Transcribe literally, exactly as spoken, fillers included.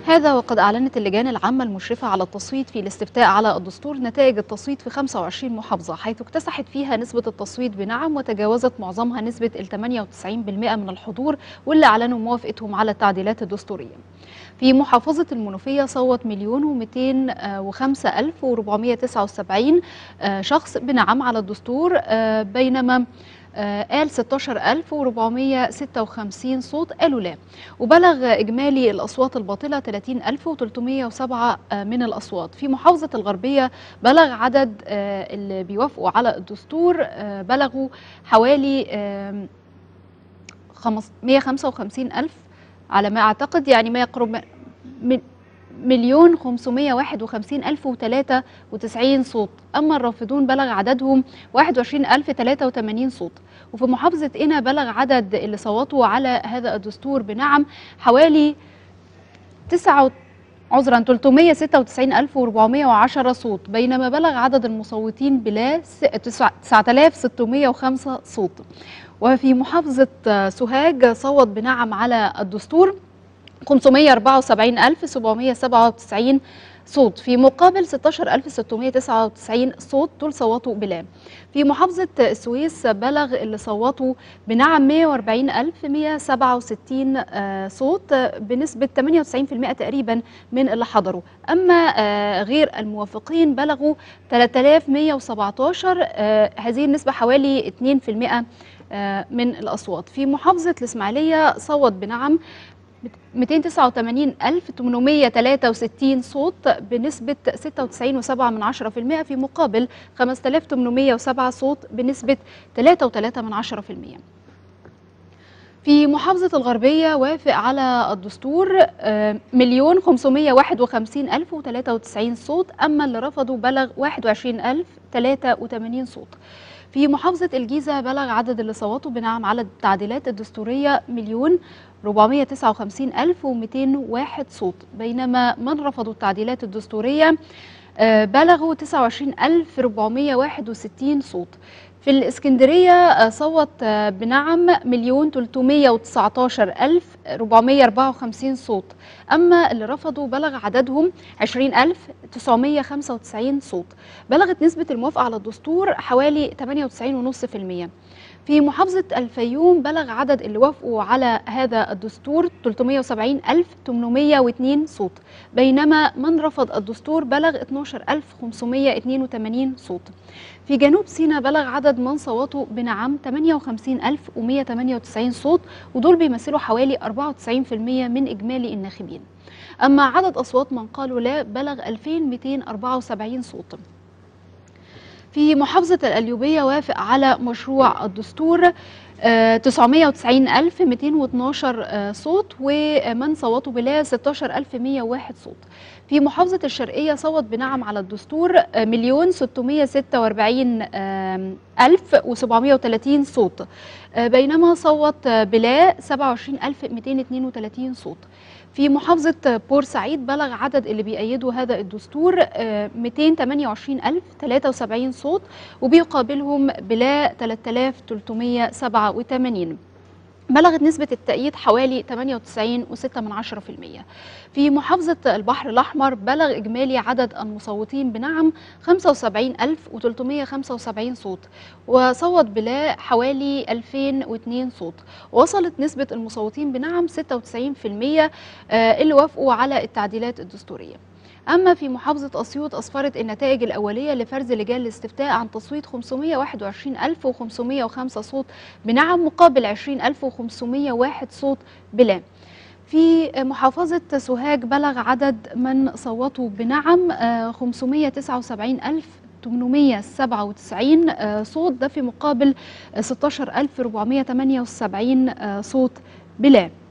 هذا وقد أعلنت اللجان العامة المشرفة على التصويت في الاستفتاء على الدستور نتائج التصويت في خمسة وعشرين محافظة، حيث اكتسحت فيها نسبة التصويت بنعم وتجاوزت معظمها نسبة ال ثمانية وتسعين بالمئة من الحضور واللي أعلنوا موافقتهم على التعديلات الدستورية. في محافظة المنوفية صوت مليون ومئتين وخمسة ألف وأربعمئة وتسعة وسبعين شخص بنعم على الدستور، بينما قال ستة عشر ألف وأربعمئة وستة وخمسين صوت قالوا لا، وبلغ إجمالي الأصوات الباطلة ثلاثين ألف وثلاثمئة وسبعة من الأصوات. في محافظة الغربية بلغ عدد اللي بيوافقوا على الدستور بلغوا حوالي مئة وخمسة وخمسين ألف على ما أعتقد، يعني ما يقرب من مليون خمسمئة وواحد وخمسين ألف وثلاثة وتسعين صوت. أما الرافضون بلغ عددهم واحد وعشرين ألف وثلاثة وثمانين صوت. وفي محافظة قنا بلغ عدد اللي صوتوا على هذا الدستور بنعم حوالي تسعة عذرا ثلاثمئة وستة وتسعين ألف وأربعمئة وعشرة صوت، بينما بلغ عدد المصوتين بلا تسعة آلاف وستمئة وخمسة صوت. وفي محافظة سوهاج صوت بنعم على الدستور خمسمئة وأربعة وسبعين ألف وسبعمئة وسبعة وتسعين صوت، في مقابل ستة عشر ألف وستمئة وتسعة وتسعين صوت دول صوتوا بلا. في محافظة السويس بلغ اللي صوتوا بنعم مئة وأربعين ألف ومئة وسبعة وستين صوت بنسبة ثمانية وتسعين بالمئة تقريبا من اللي حضروا. أما غير الموافقين بلغوا ثلاثة آلاف ومئة وسبعة عشر، هذه النسبة حوالي اثنين بالمئة من الأصوات. في محافظة الإسماعيلية صوت بنعم مئتين وتسعة وثمانين ألف وثمانمئة وثلاثة وستين صوت بنسبة ستة وتسعين فاصلة سبعة بالمئة، في مقابل خمسة آلاف وثمانمئة وسبعة صوت بنسبة ثلاثة وثلاثة بالمئة. في محافظة الغربية وافق على الدستور مليون خمسمئة وواحد وخمسين ألف وثلاثة وتسعين صوت، أما اللي رفضوا بلغ واحد وعشرين ألف وثلاثة وثمانين صوت. في محافظة الجيزة بلغ عدد اللي صوتوا بنعم على التعديلات الدستورية مليون أربعمئة وتسعة وخمسين ألف ومئتين وواحد صوت، بينما من رفضوا التعديلات الدستورية بلغوا تسعة وعشرين ألف وأربعمئة وواحد وستين صوت. في الإسكندرية صوت بنعم مليون ثلاثمئة وتسعة عشر ألف وأربعمئة وأربعة وخمسين صوت، أما اللي رفضوا بلغ عددهم عشرين ألف وتسعمئة وخمسة وتسعين صوت. بلغت نسبة الموافقة على الدستور حوالي ثمانية وتسعين فاصلة خمسة بالمئة. في محافظة الفيوم بلغ عدد اللي وافقوا على هذا الدستور ثلاثمئة وسبعين ألف وثمانمئة واثنين صوت، بينما من رفض الدستور بلغ اثني عشر ألف وخمسمئة واثنين وثمانين صوت. في جنوب سيناء بلغ عدد من صوتوا بنعم ثمانية وخمسين ألف ومئة وثمانية وتسعين صوت، ودول بيمثلوا حوالي أربعة وتسعين بالمئة من إجمالي الناخبين. أما عدد أصوات من قالوا لا بلغ ألفين ومئتين وأربعة وسبعين صوت. في محافظة القليوبية وافق على مشروع الدستور تسعمئة وتسعين ألف ومئتين واثني عشر صوت، ومن صوتوا بلا ستة عشر ألف ومئة وواحد صوت. في محافظة الشرقية صوت بنعم على الدستور مليون ستمئة وستة وأربعين ألف وسبعمئة وثلاثين صوت، بينما صوت بلا سبعة وعشرين ألف ومئتين واثنين وثلاثين صوت. في محافظة بورسعيد بلغ عدد اللي بيأيدوا هذا الدستور مئتين وثمانية وعشرين ألف وثلاثة وسبعين صوت، وبيقابلهم بلا ثلاثة آلاف وثلاثمئة وسبعة وثمانين. بلغت نسبة التأييد حوالي ثمانية وتسعين فاصلة ستة بالمئة. في محافظة البحر الأحمر بلغ إجمالي عدد المصوتين بنعم خمسة وسبعين ألف وثلاثمئة وخمسة وسبعين صوت، وصوت بلا حوالي ألفين واثنين صوت. وصلت نسبة المصوتين بنعم ستة وتسعين بالمئة اللي وافقوا على التعديلات الدستورية. أما في محافظة أسيوط أسفرت النتائج الأولية لفرز لجان الاستفتاء عن تصويت خمسمئة وواحد وعشرين ألف وخمسمئة وخمسة صوت بنعم مقابل عشرين ألف وخمسمئة وواحد صوت بلا. في محافظة سوهاج بلغ عدد من صوتوا بنعم خمسمئة وتسعة وسبعين ألف وثمانمئة وسبعة وتسعين صوت، ده في مقابل ستة عشر ألف وأربعمئة وثمانية وسبعين صوت بلا.